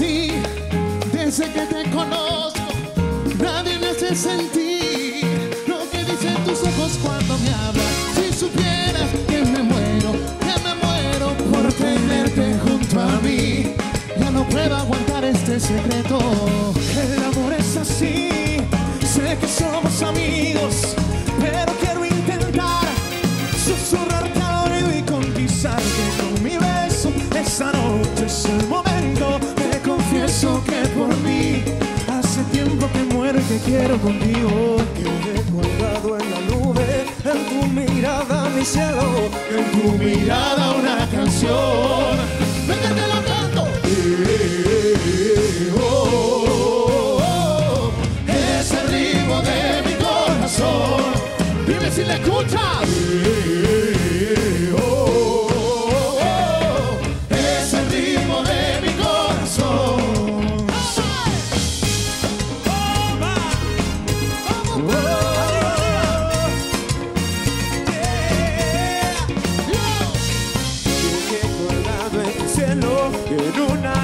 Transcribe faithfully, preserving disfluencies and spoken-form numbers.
así, desde que te conozco, nadie me hace sentir lo que dicen tus ojos cuando me hablas. Si supieras que me muero, que me muero por tenerte junto a mí. Ya no puedo aguantar este secreto. El amor es así, sé que somos amigos, pero quiero intentar susurrarte al oído y conquistarte con mi beso. Esta noche es el momento, te confieso que por mí hace tiempo que muero y que quiero contigo. Quedé colgado en la nube, en tu mirada mi cielo, En tu mirada una canción. Venga, te la canto. Eh, oh, oh, oh. Es el ritmo de mi corazón. Dime si le escuchas. Eh, oh, oh, oh. Es el ritmo de mi corazón. quedé colgado en el cielo, en una